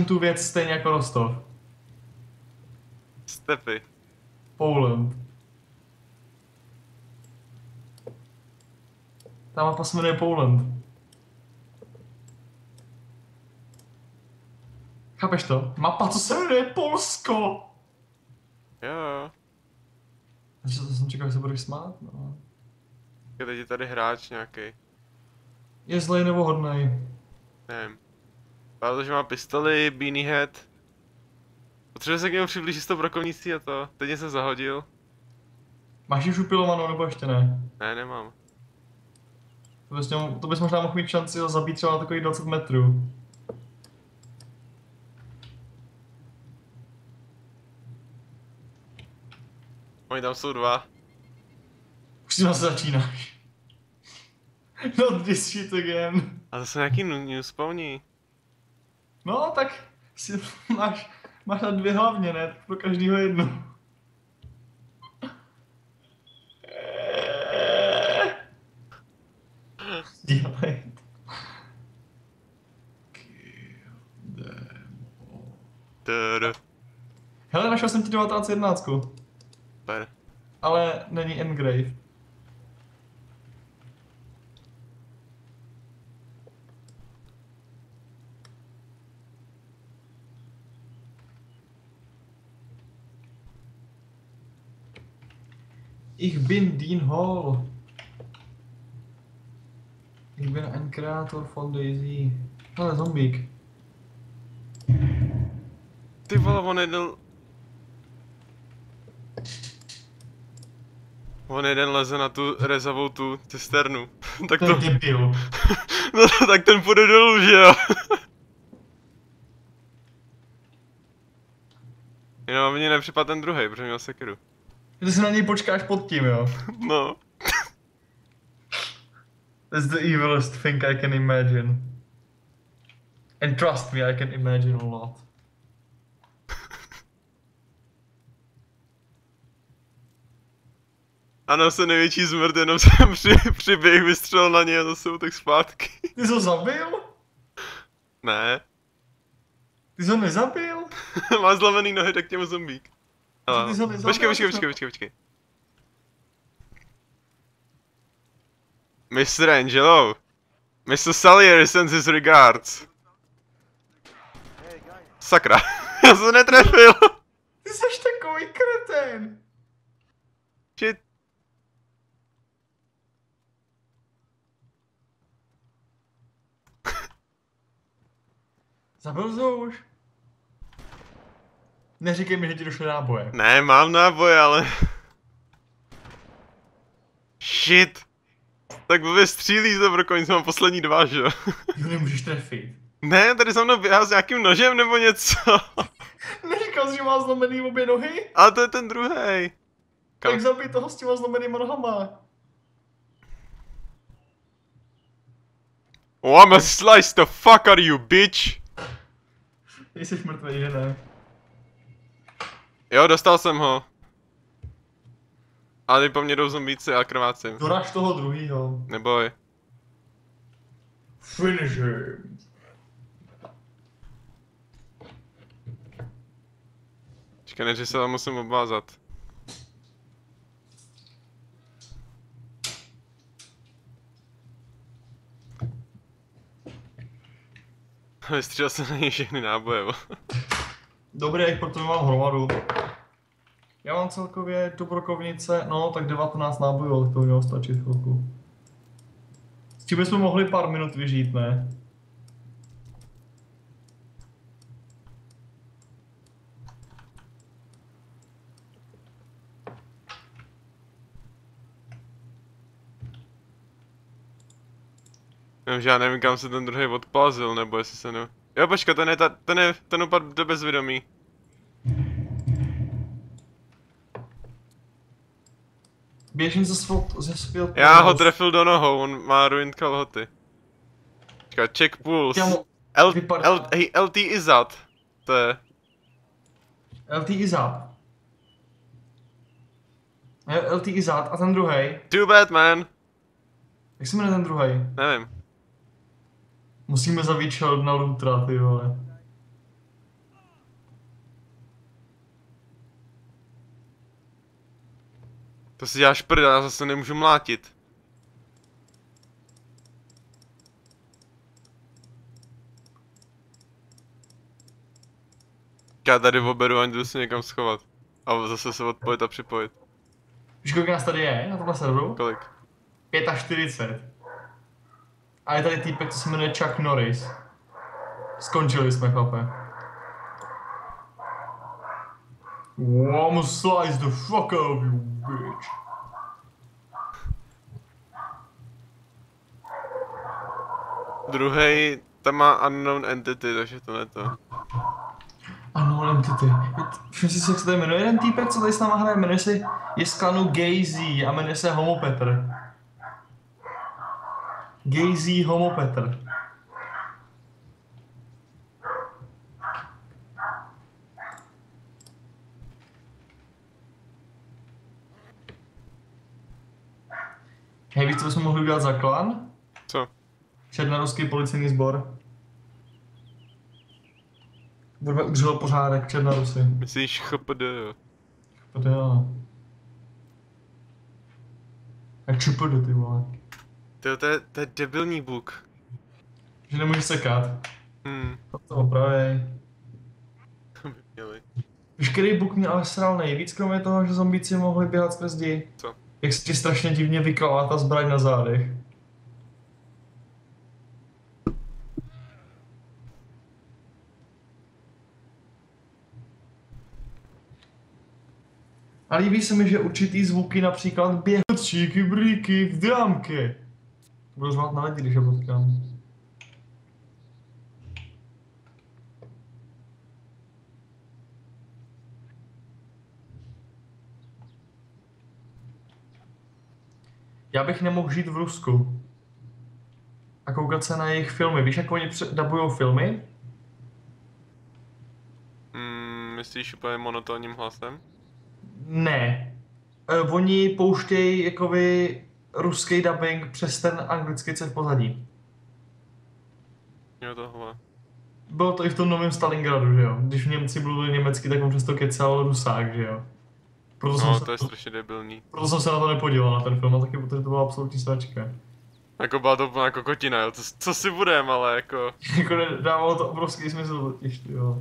tu věc stejně jako Rostov. Stepy. Poland. Ta mapa se jmenuje Poland. Chápeš to? Mapa, co se jmenuje Polsko! Jo. Takže to jsem čekal, že se budeš smát, no. Teď je tady hráč nějaký. Je zlej nebo hodnej? Nevím. Vypadá to, že má pistoli, beanie head. Potřebuje se k němu přiblížit s tou brokovnicí a to. Teď jsem zahodil. Máš ji už upilovanou nebo ještě ne? Ne, nemám. To bys možná mohl mít šanci ho zabít třeba na takových 20 metrů. Oni tam jsou dva. Už si zase začínáš. Not this shit again. A to jsou nějaký new spawní. No, tak si máš na 2 hlavně, ne? Tak pro každýho jedno. Dělej to. Hele, našel jsem ti 1911. Super. Ale není engrave. Ich bin Dean Hall. Ich bin ein Kreator von Daisy. Ale zombík. Ty vole, on jeden leze na tu rezavou tu cisternu. Tak To je debil. No tak ten půjde dolů, že jo? Jenom mě nepřipadl ten druhej, protože měl sekeru. Ty si na něj počkáš pod tím, jo? No. That's the evilest thing I can imagine. And trust me, I can imagine a lot. Ano, se největší zmrt, jenom jsem přiběh, vystřelil na něj a zase utek zpátky. Ty jsi ho zabil? Ne. Ty jsi ho nezabil? Má zlomený nohy, tak těmu zombík. Ty jsi ho nezabil? Počkej. Mr. Angelo. Mr. Salier sends his regards. Sakra, já se netrefil. Ty jsi takový kretén. Shit. Zabil jsi ho už? Neříkej mi, že ti došly náboje. Ne, mám náboj, ale... Shit. Tak blbě střílí z dobrokonec, mám poslední 2, že jo? Jo, nemůžeš trefit. Ne, tady za mnou běhá s nějakým nožem nebo něco. Neříkal jsi, že má zlomený obě nohy? Ale to je ten druhej. Tak zabij toho s těma zlomenýma nohama. Oh, I'm a slice the fuck out of you, bitch. Jsi mrtvý, že ne? Jo, dostal jsem ho. Ale teď po mně jdou zombíci a krvácím. Doraž toho druhýho. Neboj. Finish him. Počkej, než se tam musím obvázat. Vystřílel jsem na něj všechny náboje. Dobrý, jak proto mám hromadu. Já mám celkově do brokovnice, no tak 19 nábojů, tak to mělo stačit chvilku. S tím bychom mohli pár minut vyžít, ne? Vím, že já nevím, kam se ten druhý odplazil, nebo jestli se ne... Jo, počkej, ten upadl do bezvědomí. Běžím ze svého... Já ho trefil do nohou, on má ruined kalhoty. Počkej, check pulse. Hey, LT Izat. To je... LT Izat. LT Izat a ten druhej. Too bad, man. Jak se jmenuje ten druhej? Nevím. Musíme zavít Sheldona Lutra, ty vole. To si děláš prdel, já zase nemůžu mlátit. Já tady oberu a jdu se někam schovat. A zase se odpojit a připojit. Víš, kolik nás tady je na tomhle serveru? Kolik? 45. A je tady týpek, co se jmenuje Chuck Norris. Skončili jsme, chlape. I'm slice the fuck out of you, bitch. Druhý, tam má unknown entity, takže to ne to. Ano, entity. Všim si, jak se tady jmenuje jeden týpek, co tady s náma hraje, jmenuje se, je z klanu Gazy a jmenuje se Homo Petr. Gazy Homo Petr. Hej, víš, co bychom mohli udělat za klan? Co? Černoruský policejní sbor. Budeme udržovat pořádek Černorusy. Myslíš CHPD, jo? CHPD, jo. Jak ČPD, ty vole. To je debilní buk. Že nemůžeš sekat. To opravej. To by měli. Víš, který buk mě ale sral nejvíc, kromě toho, že zombíci mohli běhat skrz zdi? Co? Jak se ti strašně divně vyklala ta zbraň na zádech. A líbí se mi, že určitý zvuky, například běhotčíky, bríky, dámky. Budu řvát na lidi, když je potkám. Já bych nemohl žít v Rusku. A koukat se na jejich filmy. Víš, jak oni dabujou filmy? Myslíš úplně monotónním hlasem? Ne. Oni pouštějí jakoby ruský dubbing přes ten anglický v pozadí. Jo, tohle. Bylo to i v tom novém Stalingradu, že jo? Když v Němci mluvili německy, tak on přesto kecal Rusák, že jo? No, to je strašně debilní. Proto jsem se na to nepodíval, na ten film, a taky protože to byla absolutní sračka. Jako byla to úplná kokotina, jo, co si budem, ale jako... Jako dávalo to obrovský smysl totiž, ty jo.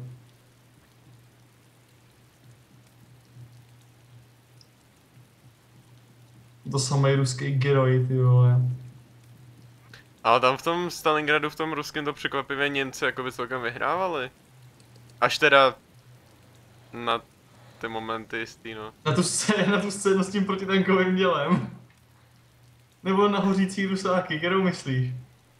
To samý ruský geroj, ty vole. Ale tam v tom Stalingradu, v tom ruském to překvapivě Němci jako by celkem vyhrávali. Až teda... na ty momenty jistý, no. Na tu scénu s tím protitankovým dělem. Nebo na hořící Rusáky, kterou myslíš?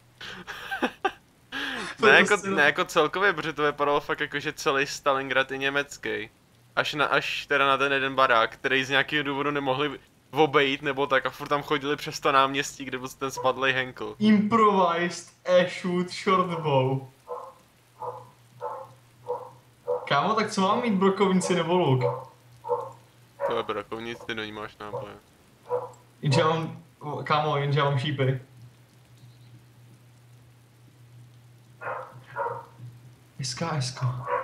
Ne jako celkově, protože to vypadalo fakt jako, že celý Stalingrad je německý. Až teda na ten jeden barák, který z nějakého důvodu nemohli obejít nebo tak a furt tam chodili přes to náměstí, kde byl ten spadlej Henkel. Improvised shoot shortbow. Kámo, tak co mám mít, brokovnici nebo luk? To je brokovnici, ty do ní máš náboje. Jenže já mám, kámo, jenže já mám šípy. SKS.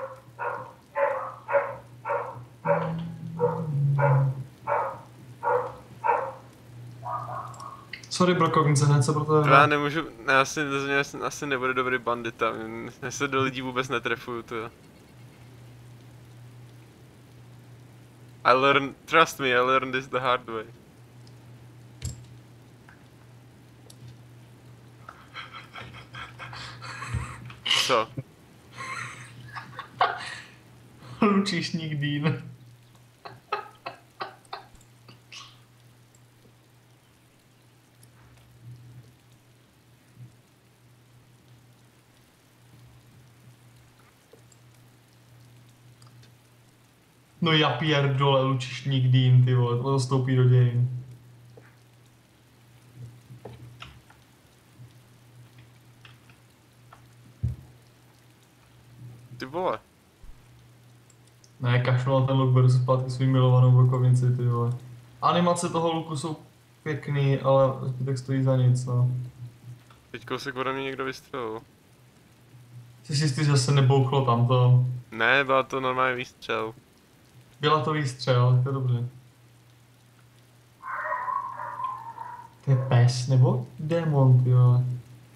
Sorry, brokovnice, hned se pro to Já nemůžu, asi nebude dobrý bandita, já se do lidí vůbec netrefuju, to. Trust me, I learned this the hard way. Co? Lučišník Dean. No já pierdole, lučišník Dean, ty vole, to zastoupí do dějin. Ty vole. Ne, kašlu na ten luk, beru se zpátky svým milovanou brokovnici, ty vole. Animace toho luku jsou pěkný, ale zbytek stojí za nic, no. Teď kousek ode mě někdo vystřelil. Jsi si jistý, že se nebouchlo tamto? Ne, byl to normální výstřel. Byla to výstřel, to je dobře. To je pes, nebo démon, ty vole.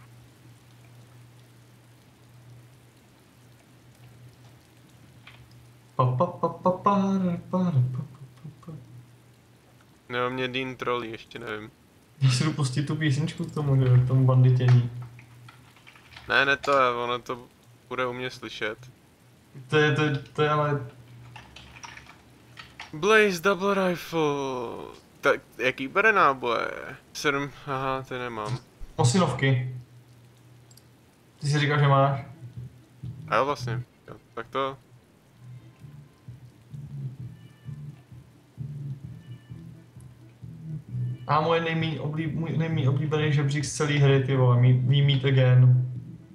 Pa, pa, pa, pa, pa, pa, pa, pa, pa. Nebo mě Dean trolí, ještě nevím. Já si jdu pustit tu písničku k tomu, že? K tomu banditění. Ne, to je, ono to bude u mě slyšet. To je ale... Blaze Double Rifle. Tak, jaký bere náboje? 7, aha, ty nemám. Osinovky. Ty si říkal, že máš. A jo, vlastně, jo, tak to... A můj nejméně oblíbený žebřík z celé hry, ty vole, We Meet Again.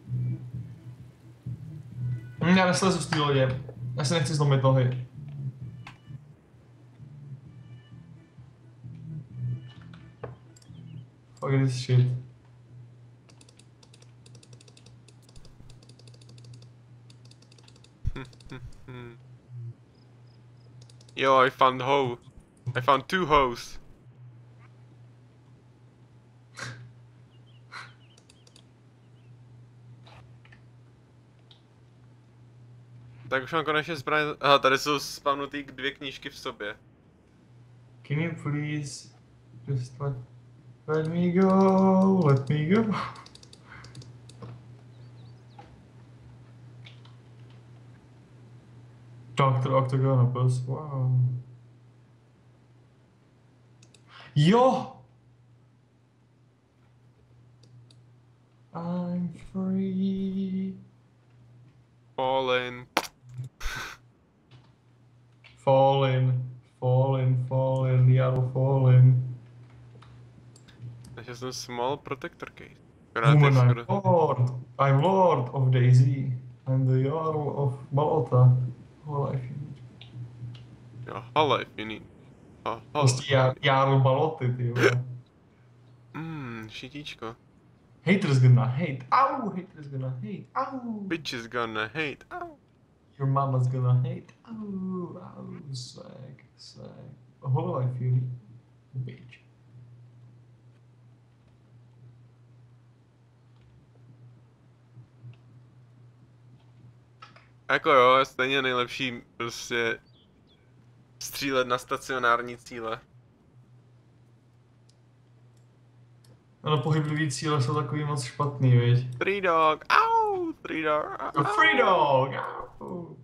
Já neslezu z té lodě. Já si nechci zlomit nohy. Fuck this shit. Yo, I found hoe. I found 2 hoes. Tak už mám konečně zbraně. Aha, tady jsou spavnutý 2 knížky v sobě. Can you please just let me go, let me go. Dr. Octagonopus, wow. Jo! I'm free. Fallen. Fallen, Jarl Fallen. Takže jsem small protector case. Woman, I'm Lord of Daisy. I'm the Jarl of Balota. Whole life you need. Jo, hala, if you need. Prostě Jarl Baloty, ty vole. Šitíčko. Haters gonna hate. Ow! Haters gonna hate. Ow! Bitch is gonna hate. Ow. Your mama's gonna hate. Ow! Ow! Swag. Whole life you need. Bitch. Jako jo, stejně nejlepší prostě střílet na stacionární cíle. No, pohyblivý cíle jsou takový moc špatný, viď? Free dog, au, free dog, au. Free dog! Au.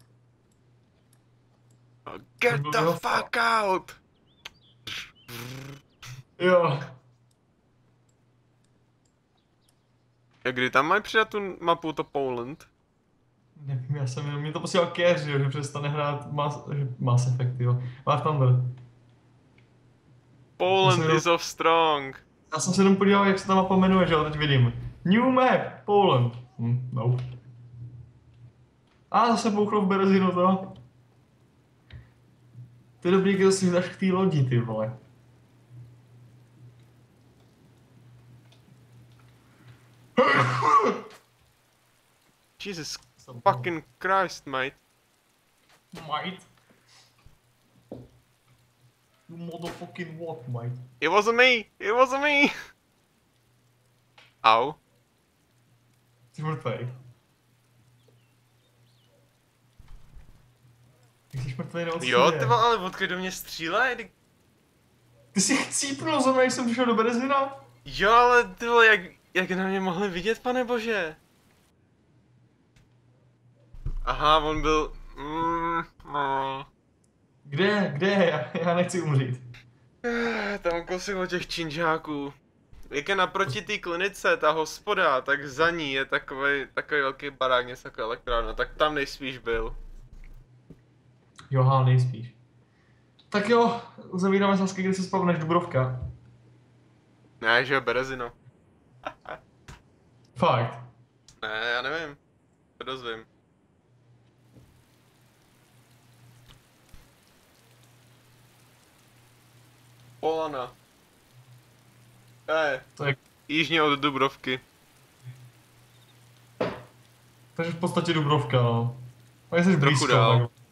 Get the fuck out! Jo. A kdy tam mají přidat tu mapu to Poland? Nevím, mě to posílal Cash, že přestane hrát Mass Effect, jo. War Thunder. Poland is of strong. Já jsem se jenom podíval, jak se ta mapa jmenuje, že jo, teď vidím. New map, Poland. No. A zase bouchlo v Berezinu to. To je dobrý, když si dáš k té lodi, ty vole. Jesus fucking Christ, mate. Mate. You motherfucking what, mate? It wasn't me! It wasn't me! Au. Jsi mrtvej. Ty jsi mrtvej nebo Jo, ty vole, ale odkud do mě střílej? Ty jsi chcípnul za mě, když jsem přišel do Berezina? Jo, ale ty vole, jak na mě mohli vidět, pane bože? Aha, on byl... no. Kde? Já nechci umřít. Tam kousek od těch činžáků. Jak je naproti té klinice, ta hospoda, tak za ní je takový velký barák, něco jako elektrárna, tak tam nejspíš byl. Jo, nejspíš. Tak jo, uzavíráme sásky, kde se spavneš Dubrovka. Ne, že jo, Berezino. Fakt. Ne, já nevím. To dozvím. Polana. To je... Jižně od Dubrovky. Takže v podstatě Dubrovka, no. Tak jsi Trochu blízko, dál. tak...